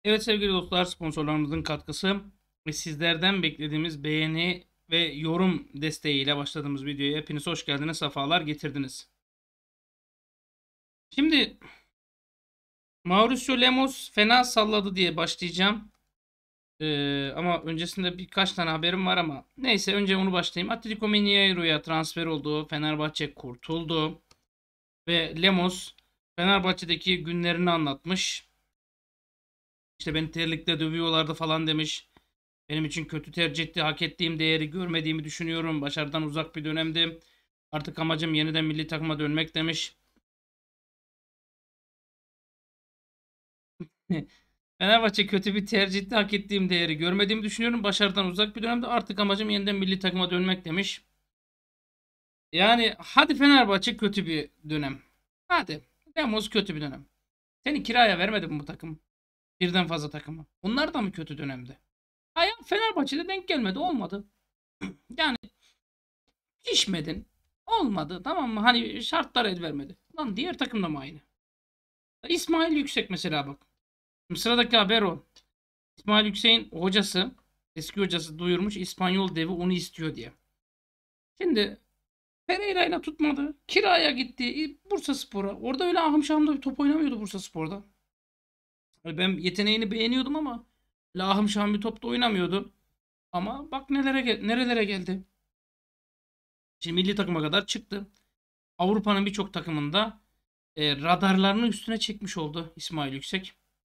Evet sevgili dostlar, sponsorlarımızın katkısı ve sizlerden beklediğimiz beğeni ve yorum desteğiyle başladığımız videoya hepiniz hoş geldiniz, sefalar getirdiniz. Şimdi Mauricio Lemos fena salladı diye başlayacağım. Ama öncesinde birkaç tane haberim var ama neyse önce onu başlayayım. Atletico Mineiro'ya transfer oldu. Fenerbahçe kurtuldu. Ve Lemos Fenerbahçe'deki günlerini anlatmış. İşte beni terlikle dövüyorlardı falan demiş. Benim için kötü tercihti. Hak ettiğim değeri görmediğimi düşünüyorum. Başarıdan uzak bir dönemdi. Artık amacım yeniden milli takıma dönmek demiş. Fenerbahçe kötü bir tercihti. Hak ettiğim değeri görmediğimi düşünüyorum. Başarıdan uzak bir dönemde artık amacım yeniden milli takıma dönmek demiş. Yani hadi Fenerbahçe kötü bir dönem. Hadi. Lemos kötü bir dönem. Seni kiraya vermedi mi bu takım? Birden fazla takımı. Bunlar da mı kötü dönemde? Hayır, Fenerbahçe'de denk gelmedi. Olmadı. Yani pişmedin. Olmadı, tamam mı? Hani şartlar el vermedi. Lan diğer takım da mı aynı? İsmail Yüksek mesela bak. Şimdi sıradaki haber o. İsmail Yüksek'in hocası, eski hocası duyurmuş İspanyol devi onu istiyor diye. Şimdi Pereira ile tutmadı. Kiraya gitti Bursaspor'a. Orada öyle ahım şahımda bir top oynamıyordu Bursaspor'da. Hani ben yeteneğini beğeniyordum ama öyle ahım şahım bir top da oynamıyordu. Ama bak nerelere geldi. Şimdi milli takıma kadar çıktı. Avrupa'nın birçok takımında radarlarını üstüne çekmiş oldu İsmail Yüksek.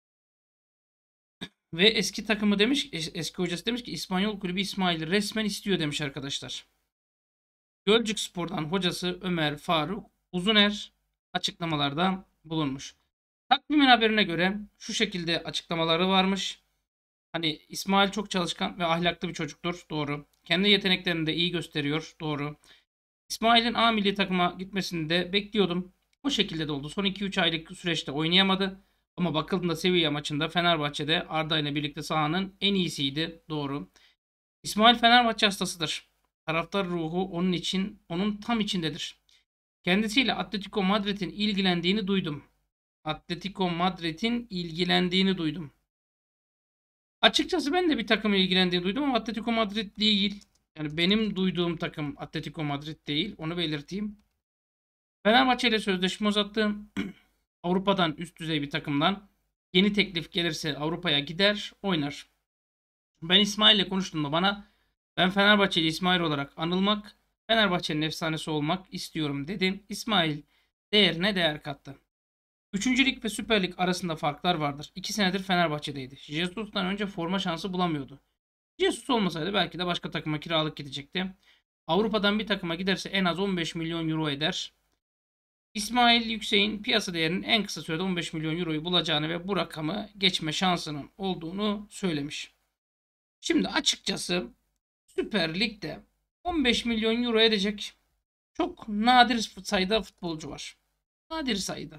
Ve eski takımı demiş, eski hocası demiş ki İspanyol kulübü İsmail'i resmen istiyor demiş arkadaşlar. Gölcük Spor'dan hocası Ömer Faruk Uzuner açıklamalarda bulunmuş. Takvimin haberine göre şu şekilde açıklamaları varmış. Hani İsmail çok çalışkan ve ahlaklı bir çocuktur. Doğru. Kendi yeteneklerini de iyi gösteriyor. Doğru. İsmail'in A milli takıma gitmesini de bekliyordum. O şekilde de oldu. Son 2-3 aylık süreçte oynayamadı. Ama bakıldığında Sevilla maçında Fenerbahçe'de Arda ile birlikte sahanın en iyisiydi. Doğru. İsmail Fenerbahçe hastasıdır. Taraftar ruhu onun tam içindedir. Kendisiyle Atletico Madrid'in ilgilendiğini duydum. Atletico Madrid'in ilgilendiğini duydum. Açıkçası ben de bir takımla ilgilendiğini duydum ama Atletico Madrid değil. Yani benim duyduğum takım Atletico Madrid değil. Onu belirteyim. Fenerbahçe ile sözleşme uzattı. Avrupa'dan üst düzey bir takımdan yeni teklif gelirse Avrupa'ya gider, oynar. Ben İsmail ile konuştuğumda bana ben Fenerbahçeli İsmail olarak anılmak, Fenerbahçe'nin efsanesi olmak istiyorum dedi. İsmail değerine değer kattı. Üçüncü Lig ve Süper Lig arasında farklar vardır. 2 senedir Fenerbahçe'deydi. Jesus'tan önce forma şansı bulamıyordu. Jesus olmasaydı belki de başka takıma kiralık gidecekti. Avrupa'dan bir takıma giderse en az 15 milyon euro eder. İsmail Yüksek'in piyasa değerinin en kısa sürede 15 milyon euroyu bulacağını ve bu rakamı geçme şansının olduğunu söylemiş. Şimdi açıkçası Süper Lig'de 15 milyon euro edecek çok nadir sayıda futbolcu var. Nadir sayıda.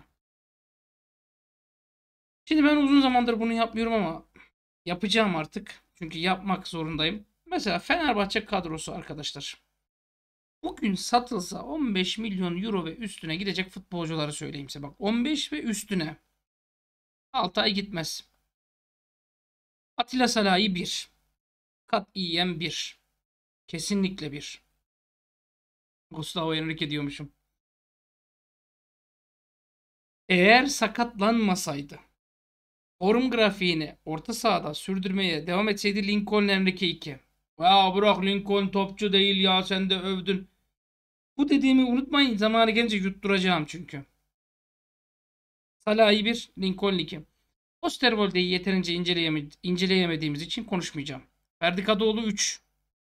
Şimdi ben uzun zamandır bunu yapmıyorum ama yapacağım artık. Çünkü yapmak zorundayım. Mesela Fenerbahçe kadrosu arkadaşlar. Bugün satılsa 15 milyon euro ve üstüne gidecek futbolcuları söyleyeyim size. Bak 15 ve üstüne. 6 ay gitmez. Atilla Salahi 1. Katiyen 1. Kesinlikle 1. Gustavo Henrique diyormuşum. Eğer sakatlanmasaydı, form grafiğini orta sahada sürdürmeye devam etseydi Lincoln Henrique 2. Ya bırak Lincoln topçu değil ya sen de övdün. Bu dediğimi unutmayın, zamanı gelince yutturacağım çünkü. Salahi 1, Lincoln 2. Osterwolde'yi yeterince inceleyemediğimiz için konuşmayacağım. Ferdi Kadıoğlu 3.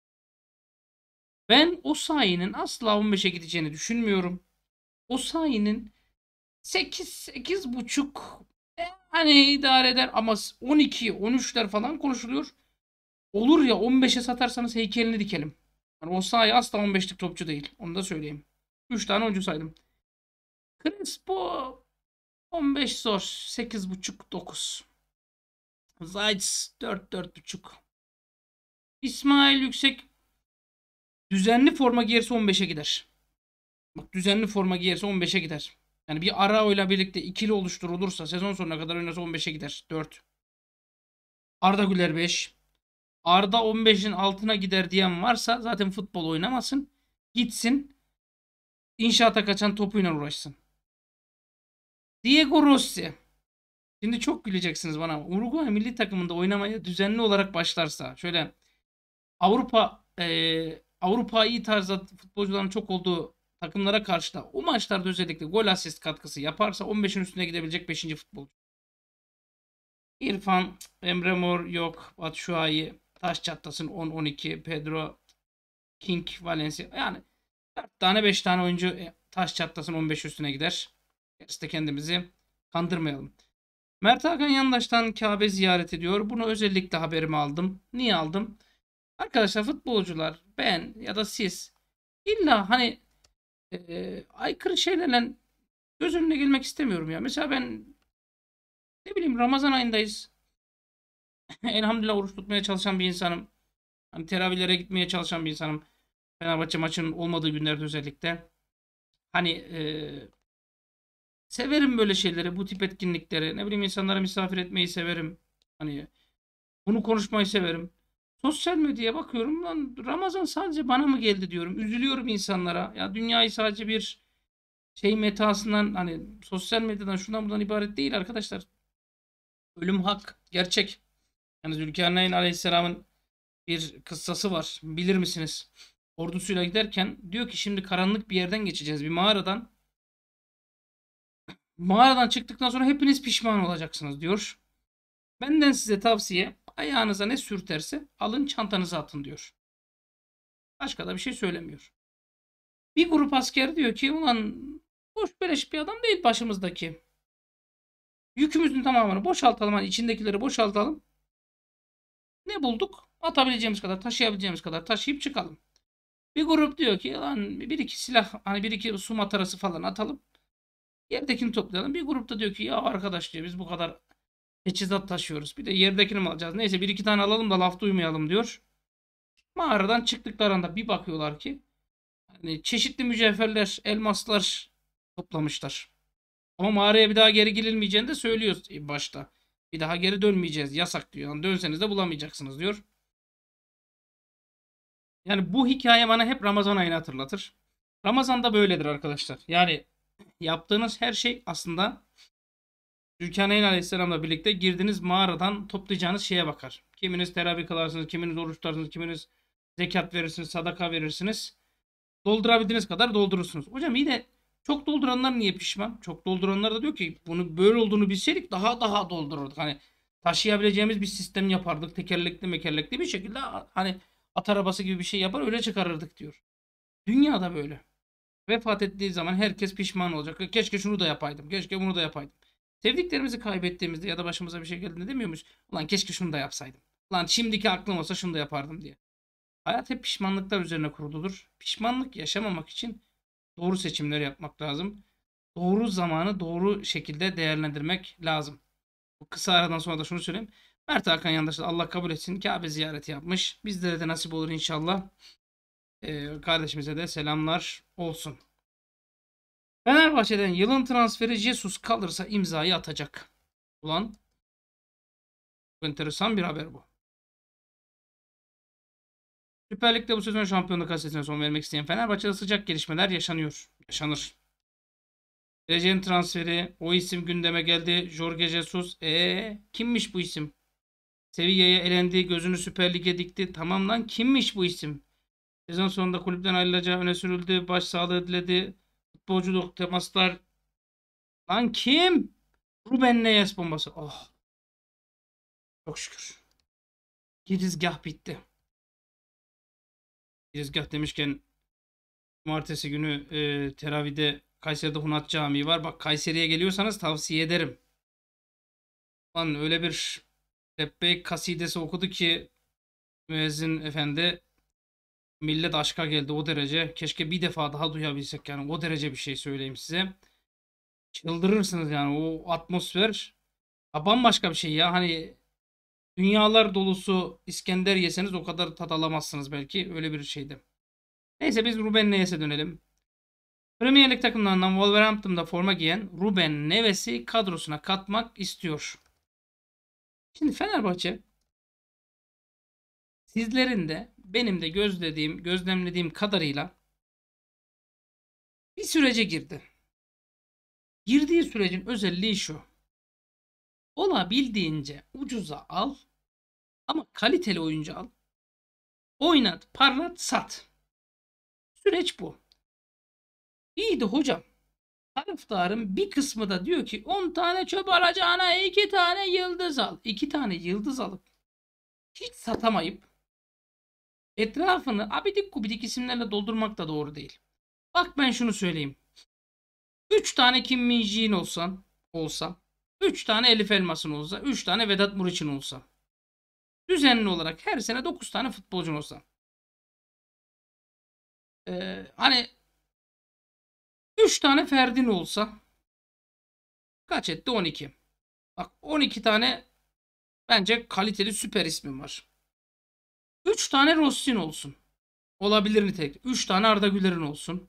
Ben o sayının asla 15'e gideceğini düşünmüyorum. O sayının 8 buçuk hani idare eder ama 12 13'ler falan konuşuluyor. Olur ya 15'e satarsanız heykelini dikelim. Yani o sayı asla 15'lik topçu değil. Onu da söyleyeyim. 3 tane oyuncu saydım. Crespo 15 zor. 8,5 9. Zayt 4 buçuk. İsmail Yüksek düzenli forma giyerse 15'e gider. Bak düzenli forma giyerse 15'e gider. Yani bir Arao ile birlikte ikili oluşturulursa sezon sonuna kadar oynasa 15'e gider. 4. Arda Güler 5. Arda 15'in altına gider diyen varsa zaten futbol oynamasın. Gitsin inşaata kaçan topuyla uğraşsın. Diego Rossi. Şimdi çok güleceksiniz bana. Uruguay milli takımında oynamaya düzenli olarak başlarsa şöyle Avrupa iyi tarzda futbolcuların çok olduğu takımlara karşı da o maçlarda özellikle gol asist katkısı yaparsa 15'in üstüne gidebilecek 5. futbolcu. İrfan, Emre Mor yok. Batshuayi, taş çatlasın 10-12. Pedro, King, Valencia. Yani 4 tane 5 tane oyuncu taş çatlasın 15 üstüne gider. Gerisi de kendimizi kandırmayalım. Mert Hakan Yandaş'tan Kabe ziyaret ediyor. Bunu özellikle haberimi aldım. Niye aldım? Arkadaşlar futbolcular ben ya da siz illa hani aykırı şeylerle göz önüne gelmek istemiyorum ya. Mesela ben ne bileyim Ramazan ayındayız. Elhamdülillah oruç tutmaya çalışan bir insanım. Hani teravihlere gitmeye çalışan bir insanım. Fenerbahçe maçının olmadığı günlerde özellikle. Hani severim böyle şeyleri, bu tip etkinlikleri. Ne bileyim insanlara misafir etmeyi severim. Hani bunu konuşmayı severim. Sosyal medyaya bakıyorum lan Ramazan sadece bana mı geldi diyorum. Üzülüyorum insanlara. Ya dünyayı sadece bir şey metasından hani sosyal medyadan şundan buradan ibaret değil arkadaşlar. Ölüm hak, gerçek. Yani Zülkarneyn Aleyhisselam'ın bir kıssası var. Bilir misiniz? Ordusuyla giderken diyor ki şimdi karanlık bir yerden geçeceğiz. Bir mağaradan. Mağaradan çıktıktan sonra hepiniz pişman olacaksınız diyor. Benden size tavsiye ayağınıza ne sürterse alın çantanıza atın diyor. Başka da bir şey söylemiyor. Bir grup asker diyor ki ulan boş beleş bir adam değil başımızdaki. Yükümüzün tamamını boşaltalım. Hani içindekileri boşaltalım. Ne bulduk? Atabileceğimiz kadar, taşıyabileceğimiz kadar taşıyıp çıkalım. Bir grup diyor ki lan bir iki silah hani bir iki su matarası falan atalım. Yerdekini toplayalım. Bir grupta diyor ki ya arkadaş diyor biz bu kadar teçhizat taşıyoruz. Bir de yerdekini mi alacağız? Neyse bir iki tane alalım da laf duymayalım diyor. Mağaradan çıktıklarında bir bakıyorlar ki hani çeşitli mücevherler, elmaslar toplamışlar. Ama mağaraya bir daha geri girilmeyeceğini de söylüyor başta. Bir daha geri dönmeyeceğiz. Yasak diyor. Yani dönseniz de bulamayacaksınız diyor. Yani bu hikaye bana hep Ramazan ayını hatırlatır. Ramazan da böyledir arkadaşlar. Yani yaptığınız her şey aslında Zülkarneyn Aleyhisselam'la birlikte girdiğiniz mağaradan toplayacağınız şeye bakar. Kiminiz teravih kılarsınız, kiminiz oruç tutarsınız, kiminiz zekat verirsiniz, sadaka verirsiniz. Doldurabildiğiniz kadar doldurursunuz. Hocam iyi de çok dolduranlar niye pişman? Çok dolduranlar da diyor ki bunu böyle olduğunu bilseydik daha doldururduk. Hani taşıyabileceğimiz bir sistem yapardık. Tekerlekli mekerlekli bir şekilde hani at arabası gibi bir şey yapar öyle çıkarırdık diyor. Dünya da böyle. Vefat ettiği zaman herkes pişman olacak. Keşke şunu da yapaydım. Keşke bunu da yapaydım. Sevdiklerimizi kaybettiğimizde ya da başımıza bir şey geldiğinde demiyor muyuz? Ulan keşke şunu da yapsaydım. Ulan şimdiki aklım olsa şunu da yapardım diye. Hayat hep pişmanlıklar üzerine kuruludur. Pişmanlık yaşamamak için doğru seçimler yapmak lazım. Doğru zamanı doğru şekilde değerlendirmek lazım. Bu kısa aradan sonra da şunu söyleyeyim. Mert Hakan Yandaş da Allah kabul etsin. Kabe ziyareti yapmış. Bizlere de nasip olur inşallah. Kardeşimize de selamlar olsun. Fenerbahçe'den yılın transferi Jesus kalırsa imzayı atacak. Ulan enteresan bir haber bu. Süper Lig'de bu sezon şampiyonluk hasretine son vermek isteyen Fenerbahçe'de sıcak gelişmeler yaşanıyor. Yaşanır. Geleceğin transferi, o isim gündeme geldi. Jorge Jesus. Kimmiş bu isim? Sevilla'ya elendi, gözünü Süper Lig'e dikti. Tamam lan kimmiş bu isim? Sezon sonunda kulüpten ayrılacağı öne sürüldü. Başsağlığı diledi. Futbolculuk temaslar. Lan kim? Ruben Neves bombası. Oh çok şükür. Girizgah bitti. Girizgah demişken cumartesi günü teravide Kayseri'de Hunat Camii var. Bak Kayseri'ye geliyorsanız tavsiye ederim. Lan öyle bir Lebbeyk kasidesi okudu ki müezzin efendi millet aşka geldi o derece. Keşke bir defa daha duyabilsek yani o derece bir şey söyleyeyim size. Çıldırırsınız yani o atmosfer. Ha, bambaşka bir şey ya hani dünyalar dolusu İskender yeseniz o kadar tat alamazsınız belki öyle bir şeydi. Neyse biz Ruben Neves'e dönelim. Premier Lig takımlarından Wolverhampton'da forma giyen Ruben Neves'i kadrosuna katmak istiyor. Şimdi Fenerbahçe Sizlerin de benim de gözlemlediğim kadarıyla bir sürece girdi. Girdiği sürecin özelliği şu. Olabildiğince ucuza al ama kaliteli oyuncu al. Oynat, parlat, sat. Süreç bu. İyi de hocam. Taraftarın bir kısmı da diyor ki 10 tane çöp alacağına 2 tane yıldız al. 2 tane yıldız alıp hiç satamayıp etrafını abidik gubidik isimlerle doldurmak da doğru değil. Bak ben şunu söyleyeyim. 3 tane Kim Min-jae'in olsa, 3 tane Elif Elmas'ın olsa, 3 tane Vedat Muriç'in olsa. Düzenli olarak her sene 9 tane futbolcun olsa. Hani 3 tane Ferdin olsa kaç etti? 12. Bak 12 tane bence kaliteli süper ismim var. 3 tane Rossin olsun. Olabilir nitelikte. 3 tane Arda Güler'in olsun.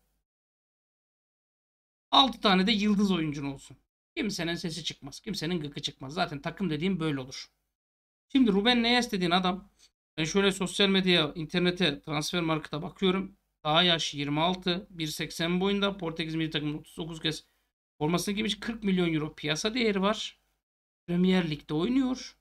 6 tane de yıldız oyuncun olsun. Kimsenin sesi çıkmaz. Kimsenin gıkı çıkmaz. Zaten takım dediğim böyle olur. Şimdi Ruben Neves dediğin adam, ben şöyle sosyal medyaya, internete, transfer markete bakıyorum. Daha yaş 26, 1.80 boyunda. Portekiz milli takımının 39 kez formasını giymiş. 40 milyon euro piyasa değeri var. Premier Lig'de oynuyor.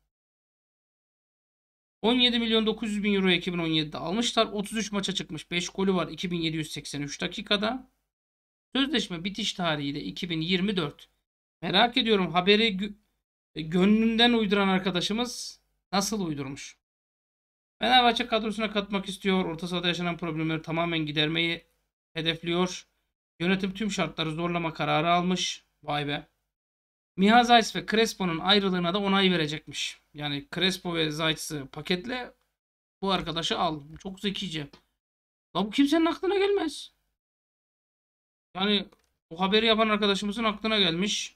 17 milyon 900 bin euro 2017'de almışlar. 33 maça çıkmış. 5 golü var 2783 dakikada. Sözleşme bitiş tarihi de 2024. Merak ediyorum, haberi gönlünden uyduran arkadaşımız nasıl uydurmuş? Fenerbahçe kadrosuna katmak istiyor. Orta sahada yaşanan problemleri tamamen gidermeyi hedefliyor. Yönetim tüm şartları zorlama kararı almış. Vay be. Miha Zayt ve Crespo'nun ayrılığına da onay verecekmiş. Yani Crespo ve Zayt'sı paketle, bu arkadaşı al. Çok zekice. La bu kimsenin aklına gelmez. Yani bu haberi yapan arkadaşımızın aklına gelmiş.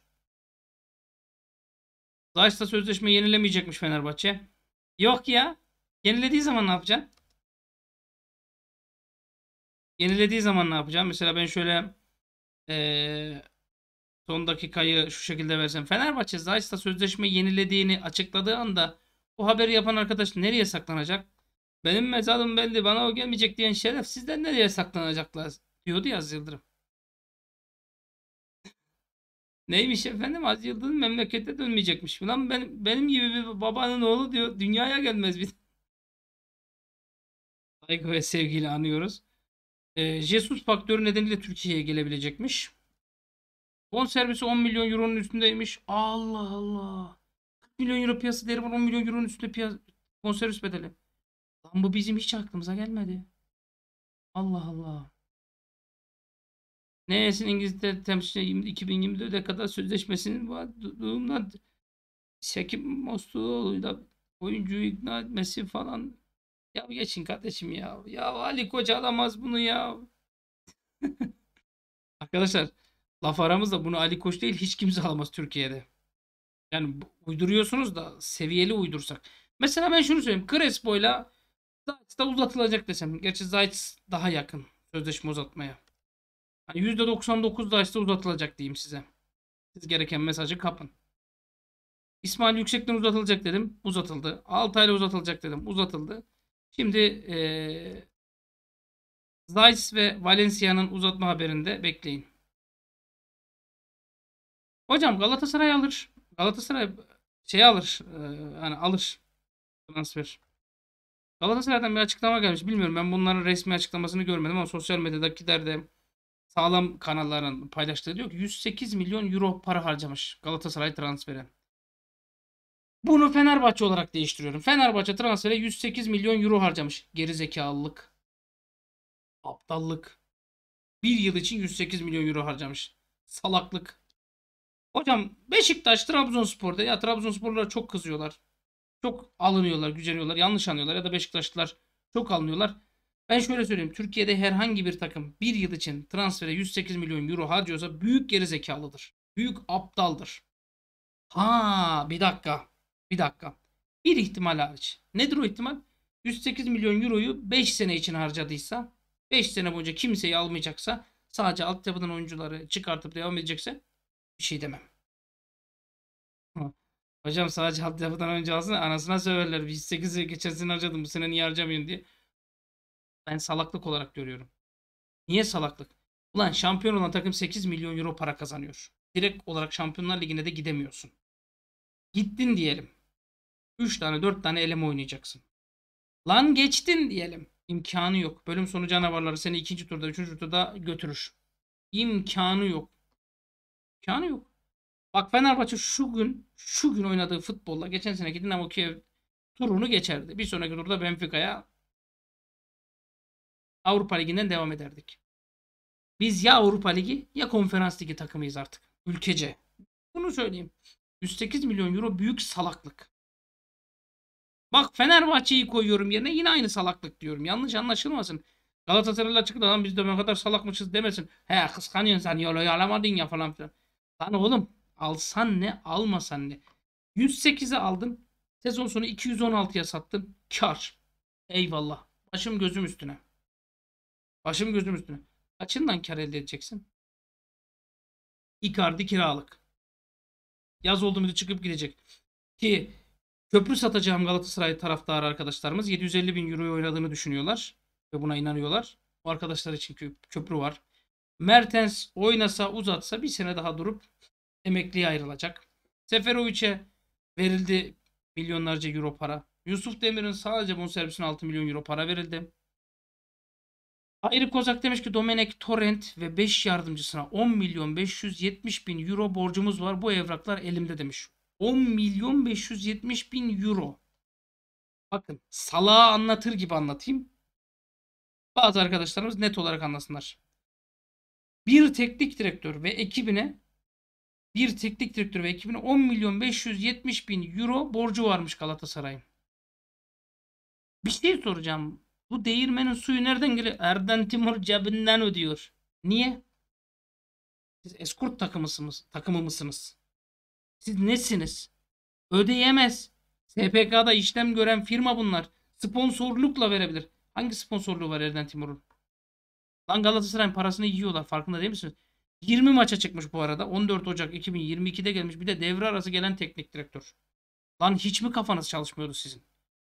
Zayt'la sözleşme yenilemeyecekmiş Fenerbahçe. Yok ya. Yenilediği zaman ne yapacaksın? Yenilediği zaman ne yapacağım? Mesela ben şöyle ee, son dakikayı şu şekilde versem. Fenerbahçe Zayt'la sözleşme yenilediğini açıkladığı anda bu haberi yapan arkadaş nereye saklanacak? Benim mezarım belli, bana o gelmeyecek diyen şerefsizler nereye saklanacaklar diyordu ya Aziz Yıldırım. Neymiş efendim? Aziz Yıldırım memlekete dönmeyecekmiş. Ulan benim gibi bir babanın oğlu diyor dünyaya gelmez bir. Saygı ve sevgiyle anıyoruz. Jesus faktörü nedeniyle Türkiye'ye gelebilecekmiş. Bonservisi 10 milyon euronun üstündeymiş. Allah Allah. 40 milyon euro piyasa değeri var, 10 milyon euronun üstünde bonservis bedeli. Lan bu bizim hiç aklımıza gelmedi. Allah Allah. Neyesin İngiltere temsilcisi 2024'e kadar sözleşmesinin var. Durumdan Şekip Mostuoğlu'yla oyuncuyu ikna etmesi falan. Ya geçin kardeşim ya. Ya Ali Koç alamaz bunu ya. Arkadaşlar, laf aramızda, bunu Ali Koç değil hiç kimse alamaz Türkiye'de. Yani uyduruyorsunuz da seviyeli uydursak. Mesela ben şunu söyleyeyim. Crespo'yla Zayt da uzatılacak desem. Gerçi Zayt daha yakın sözleşme uzatmaya. Hani %99 Zayt'da uzatılacak diyeyim size. Siz gereken mesajı kapın. İsmail Yüksek'ten uzatılacak dedim. Uzatıldı. Altay'la uzatılacak dedim. Uzatıldı. Şimdi Zayt ve Valencia'nın uzatma haberinde bekleyin. Hocam Galatasaray alır. Galatasaray şey alır. Hani alır transfer. Galatasaray'dan bir açıklama gelmiş. Bilmiyorum, ben bunların resmi açıklamasını görmedim ama sosyal medyadakiler de sağlam kanalların paylaştığı diyor ki 108 milyon euro para harcamış Galatasaray transferi. Bunu Fenerbahçe olarak değiştiriyorum. Fenerbahçe transfere 108 milyon euro harcamış. Gerizekalılık. Aptallık. Bir yıl için 108 milyon euro harcamış. Salaklık. Hocam Beşiktaş Trabzonspor'da, ya Trabzonsporlular çok kızıyorlar. Çok alınıyorlar, güceniyorlar, yanlış anlıyorlar ya da Beşiktaşlılar çok alınıyorlar. Ben şöyle söyleyeyim. Türkiye'de herhangi bir takım bir yıl için transfere 108 milyon euro harcıyorsa büyük gerizekalıdır. Büyük aptaldır. Ha, bir dakika. Bir dakika. Bir ihtimal hariç. Nedir o ihtimal? 108 milyon euroyu 5 sene için harcadıysa, 5 sene boyunca kimseyi almayacaksa, sadece altyapıdan oyuncuları çıkartıp devam edecekse bir şey demem. Hocam sadece altyapıdan önce alsın anasına söverler. 108'i geçen sene harcadım bu sene niye harcamıyorsun diye. Ben salaklık olarak görüyorum. Niye salaklık? Ulan şampiyon olan takım 8 milyon euro para kazanıyor. Direkt olarak Şampiyonlar Ligi'ne de gidemiyorsun. Gittin diyelim. 3 tane 4 tane eleme oynayacaksın. Lan geçtin diyelim. İmkanı yok. Bölüm sonu canavarları seni ikinci turda, üçüncü turda götürür. İmkanı yok. İmkanı yok. Bak Fenerbahçe şu gün oynadığı futbolla geçen seneki Dinamo Kiev turunu geçerdi. Bir sonraki turda Benfica'ya Avrupa Ligi'nden devam ederdik. Biz ya Avrupa Ligi ya Konferans Ligi takımıyız artık. Ülkece. Bunu söyleyeyim. 108 milyon euro büyük salaklık. Bak Fenerbahçe'yi koyuyorum yerine yine aynı salaklık diyorum. Yanlış anlaşılmasın. Galatasaraylılar çıktı lan biz de ne kadar salakmışız demesin. He kıskanıyorsun sen yolu alamadın ya falan filan. Lan oğlum alsan ne almasan ne. 108'e aldın. Sezon sonu 216'ya sattın. Kar. Eyvallah. Başım gözüm üstüne. Başım gözüm üstüne. Kaçından kar elde edeceksin? Icardi kiralık. Yaz oldu mu çıkıp gidecek. Ki köprü satacağım Galatasaray taraftarı arkadaşlarımız 750 bin euroyu oynadığını düşünüyorlar. Ve buna inanıyorlar. O arkadaşlar için köprü var. Mertens oynasa uzatsa bir sene daha durup emekliye ayrılacak. Seferovic'e verildi milyonlarca euro para. Yusuf Demir'in sadece bonservisine 6 milyon euro para verildi. Hayri Kozak demiş ki Domenek Torrent ve 5 yardımcısına 10 milyon 570 bin euro borcumuz var. Bu evraklar elimde demiş. 10 milyon 570 bin euro. Bakın salağı anlatır gibi anlatayım. Bazı arkadaşlarımız net olarak anlasınlar. Bir teknik direktör ve ekibine 10 milyon 570 bin euro borcu varmış Galatasaray'ın. Bir şey soracağım. Bu değirmenin suyu nereden geliyor? Erden Timur cebinden ödüyor. Niye? Siz eskort takımı mısınız? Siz nesiniz? Ödeyemez. SPK'da işlem gören firma bunlar. Sponsorlukla verebilir. Hangi sponsorluğu var Erden Timur'un? Lan Galatasaray'ın parasını yiyorlar. Farkında değil misiniz? 20 maça çıkmış bu arada. 14 Ocak 2022'de gelmiş. Bir de devre arası gelen teknik direktör. Lan hiç mi kafanız çalışmıyordu sizin?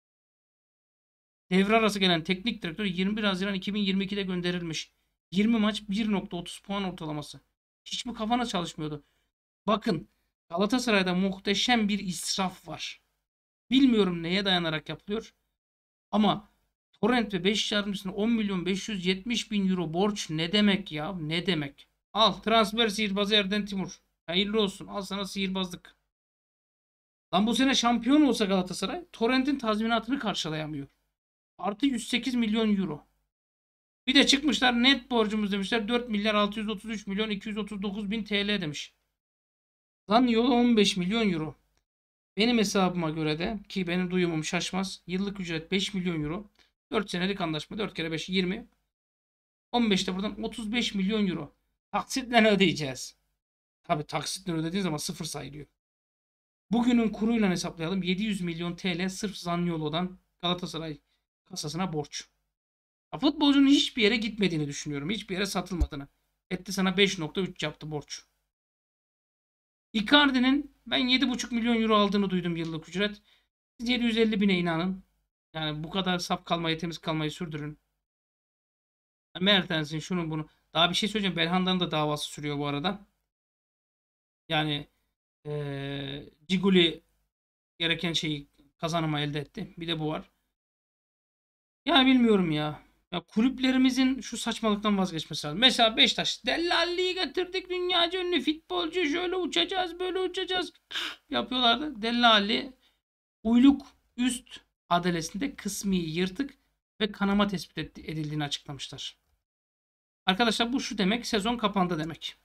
Devre arası gelen teknik direktör 21 Haziran 2022'de gönderilmiş. 20 maç 1.30 puan ortalaması. Hiç mi kafanız çalışmıyordu? Bakın Galatasaray'da muhteşem bir israf var. Bilmiyorum neye dayanarak yapılıyor. Ama Torrent ve 5 yardımcısına 10 milyon 570 bin euro borç ne demek ya? Ne demek? Al transfer sihirbazı Erden Timur. Hayırlı olsun. Al sana sihirbazlık. Lan bu sene şampiyon olsa Galatasaray Torrent'in tazminatını karşılayamıyor. Artı 108 milyon euro. Bir de çıkmışlar net borcumuz demişler 4 milyar 633 milyon 239 bin TL demiş. Lan yolu 15 milyon euro. Benim hesabıma göre de ki benim duyumum şaşmaz. Yıllık ücret 5 milyon euro. 4 senelik anlaşma. 4 kere 5 20. 15'te buradan 35 milyon euro. Taksitle ödeyeceğiz. Tabi taksitle ödediğin zaman sıfır sayılıyor. Bugünün kuruyla hesaplayalım. 700 milyon TL sırf Zaniolo'dan Galatasaray kasasına borç. Ya futbolcunun hiçbir yere gitmediğini düşünüyorum. Hiçbir yere satılmadığını. Etti sana 5.3 yaptı borç. Icardi'nin ben 7,5 milyon euro aldığını duydum yıllık ücret. Siz 750 bine inanın. Yani bu kadar saf kalmayı, temiz kalmayı sürdürün. Mertens'in şunun bunu. Daha bir şey söyleyeceğim. Belhanda'nın da davası sürüyor bu arada. Yani Ciguli gereken şeyi kazanımı elde etti. Bir de bu var. Yani bilmiyorum ya. Ya kulüplerimizin şu saçmalıktan vazgeçmesi lazım. Mesela Beşiktaş Dellalli'yi getirdik dünyaca ünlü futbolcu şöyle uçacağız böyle uçacağız yapıyorlardı. Dellalli uyluk üst adalesinde kısmi yırtık ve kanama tespit edildiğini açıklamışlar. Arkadaşlar bu şu demek sezon kapandı demek.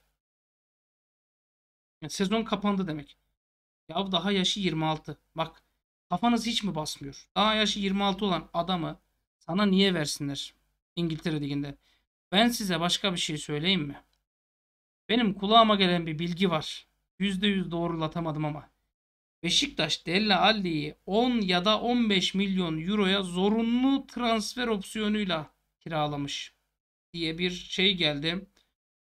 Yani sezon kapandı demek. Ya daha yaşı 26. Bak kafanız hiç mi basmıyor? Daha yaşı 26 olan adamı sana niye versinler İngiltere Ligi'nde? Ben size başka bir şey söyleyeyim mi? Benim kulağıma gelen bir bilgi var. %100 doğrulatamadım ama. Beşiktaş Della Alli'yi 10 ya da 15 milyon euroya zorunlu transfer opsiyonuyla kiralamış diye bir şey geldi.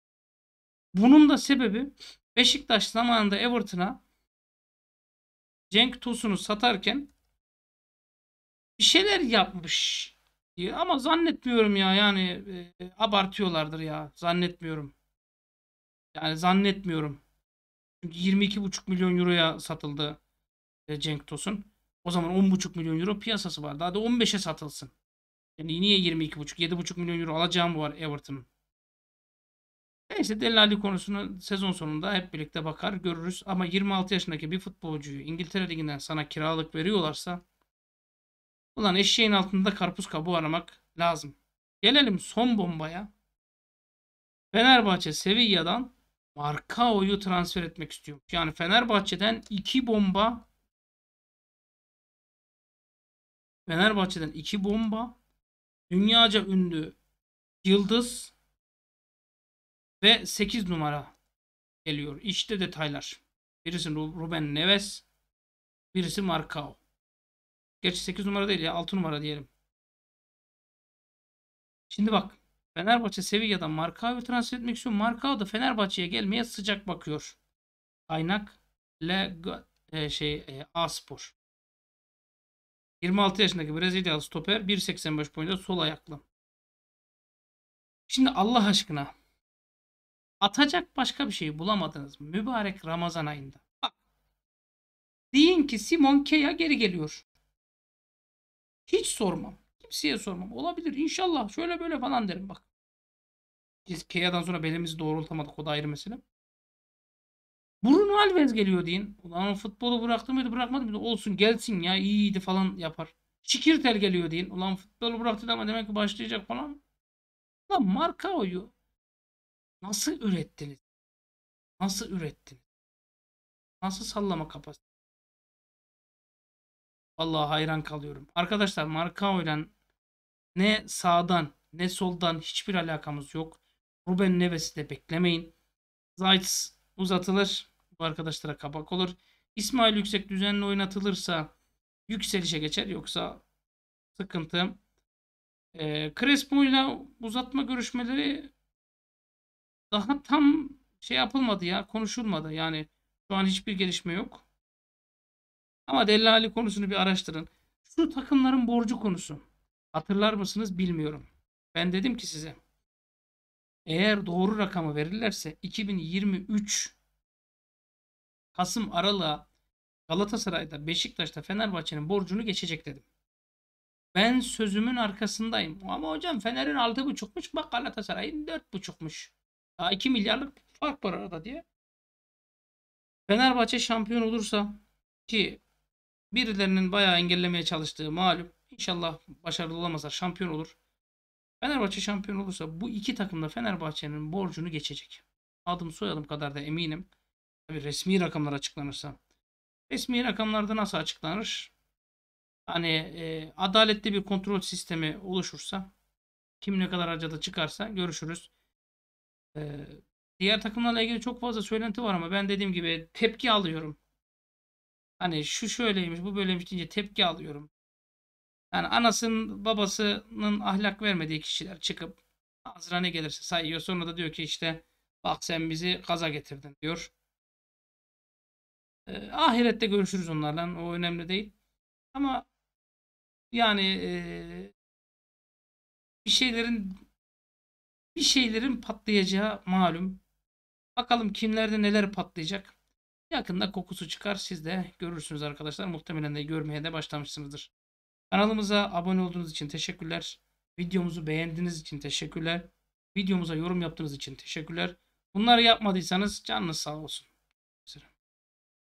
Bunun da sebebi Beşiktaş zamanında Everton'a Cenk Tosun'u satarken bir şeyler yapmış diye ama zannetmiyorum ya, yani abartıyorlardır ya, zannetmiyorum. Yani zannetmiyorum. Çünkü 22,5 milyon euroya satıldı Cenk Tosun. O zaman 10,5 milyon euro piyasası vardı. Hadi 15'e satılsın. Yani niye 22,5, 7,5 milyon euro alacağım var Everton'ın. Neyse, Delali konusunu sezon sonunda hep birlikte bakar görürüz. Ama 26 yaşındaki bir futbolcuyu İngiltere Ligi'nden sana kiralık veriyorlarsa, ulan eşeğin altında karpuz kabuğu aramak lazım. Gelelim son bombaya. Fenerbahçe Sevilla'dan Marcao'yu transfer etmek istiyormuş. Yani Fenerbahçe'den iki bomba, dünyaca ünlü yıldız ve 8 numara geliyor. İşte detaylar. Birisi Ruben Neves, birisi Marcao. Gerçi 8 numara değil ya, 6 numara diyelim. Şimdi bak, Fenerbahçe Sevilla'dan Marcao'yu transfer etmek istiyor. Marcao da Fenerbahçe'ye gelmeye sıcak bakıyor. Kaynak A-Spor. 26 yaşındaki Brezilyalı stoper 1,85 boyunda sol ayaklı. Şimdi Allah aşkına, atacak başka bir şey bulamadınız mı? Mübarek Ramazan ayında. Bak, deyin ki Simon Kea geri geliyor. Hiç sormam. Kimseye sormam. Olabilir inşallah, şöyle böyle falan derim bak. Biz Kea'dan sonra belimizi doğrultamadık, o da ayrı mesele. Bruno Alves geliyor deyin. Ulan o futbolu bıraktı mıydı bırakmadı mıydı? Olsun gelsin ya, iyiydi falan yapar. Şikirtel geliyor deyin. Ulan futbolu bıraktı ama demek ki başlayacak falan. Ulan Marcao'yu nasıl ürettiniz? Nasıl ürettiniz? Nasıl sallama kapasitesi? Vallahi hayran kalıyorum. Arkadaşlar, Marcao ile ne sağdan ne soldan hiçbir alakamız yok. Ruben Neves'i de beklemeyin. Zayt uzatılır, bu arkadaşlara kapak olur. İsmail Yüksek düzenli oynatılırsa yükselişe geçer, yoksa sıkıntı. Crespo ile uzatma görüşmeleri daha tam şey yapılmadı ya, konuşulmadı. Yani şu an hiçbir gelişme yok. Ama Dellali konusunu bir araştırın. Şu takımların borcu konusu. Hatırlar mısınız bilmiyorum. Ben dedim ki size, eğer doğru rakamı verirlerse 2023 Kasım aralığa Galatasaray'da, Beşiktaş'ta Fenerbahçe'nin borcunu geçecek dedim. Ben sözümün arkasındayım. Ama hocam Fener'in 6,5'muş, bak Galatasaray'ın 4,5'muş. Daha 2 milyarlık fark var arada diye. Fenerbahçe şampiyon olursa, ki birilerinin bayağı engellemeye çalıştığı malum, İnşallah başarılı olamazlar, şampiyon olur. Fenerbahçe şampiyon olursa bu iki takım da Fenerbahçe'nin borcunu geçecek. Adım soyadım kadar da eminim. Tabii resmi rakamlar açıklanırsa. Resmi rakamlarda nasıl açıklanır? Hani adaletli bir kontrol sistemi oluşursa, kim ne kadar harcadı çıkarsa görüşürüz. E, Diğer takımlarla ilgili çok fazla söylenti var ama ben dediğim gibi tepki alıyorum. Hani şu şöyleymiş, bu böyleymiş deyince tepki alıyorum. Yani anasının babasının ahlak vermediği kişiler çıkıp ağzına ne gelirse sayıyor. Sonra da diyor ki işte bak sen bizi gaza getirdin diyor. Ahirette görüşürüz onlarla. O önemli değil. Ama yani bir şeylerin bir şeylerin patlayacağı malum. Bakalım kimlerde neler patlayacak. Yakında kokusu çıkar. Siz de görürsünüz arkadaşlar. Muhtemelen de görmeye de başlamışsınızdır. Kanalımıza abone olduğunuz için teşekkürler. Videomuzu beğendiğiniz için teşekkürler. Videomuza yorum yaptığınız için teşekkürler. Bunları yapmadıysanız canınız sağ olsun.